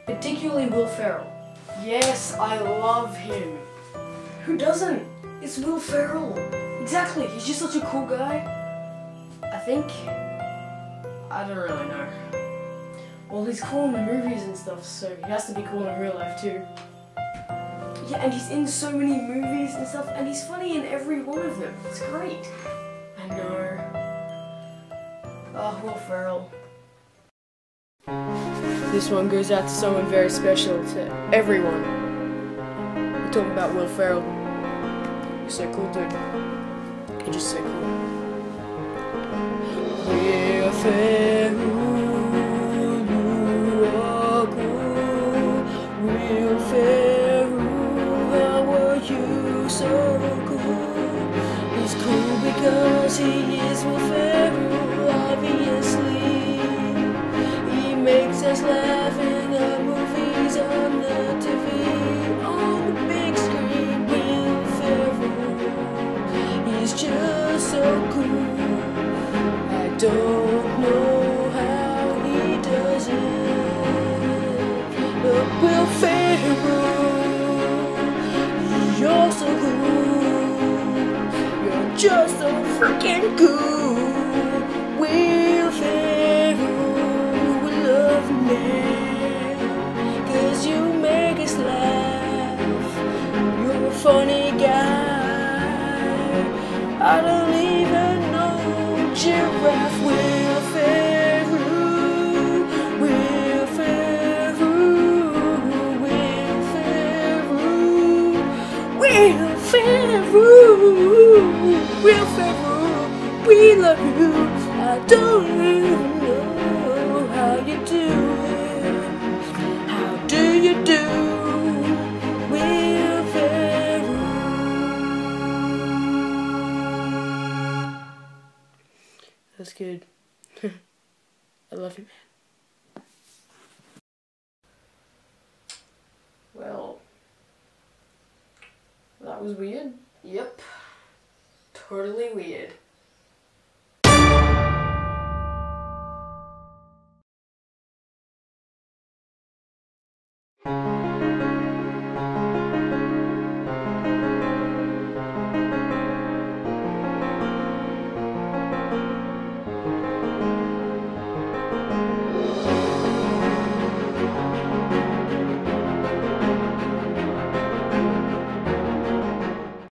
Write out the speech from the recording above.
Particularly Will Ferrell. Yes, I love him. Who doesn't? It's Will Ferrell. Exactly, he's just such a cool guy. I think. I don't really know. Well, he's cool in the movies and stuff, so he has to be cool in real life too. Yeah, and he's in so many movies and stuff, and he's funny in every one of them. It's great. I know. Oh, Will Ferrell. This one goes out to someone very special, to everyone. We're talking about Will Ferrell. You're so cool, dude. You're just so cool. Will Ferrell, you are cool. Will Ferrell, how are you so cool? He's cool because he is Will Ferrell, obviously. He makes us laugh in the movies, on the TV, on the big screen. Will Ferrell, he's just so cool. I don't know how he does it, but Will Ferrell, you're so cool. You're just so freaking cool. Will Ferrell, we love you, man, 'cause you make us laugh. You're a funny guy. I don't even know giraffe. Will Ferrell, Will Ferrell, Will Ferrell, Will Ferrell, Will Ferrell, we love you. I don't even know how you do it. How do you do, Will Ferrell? That's good. I love you, man. Well, that was weird. Yep. Totally weird.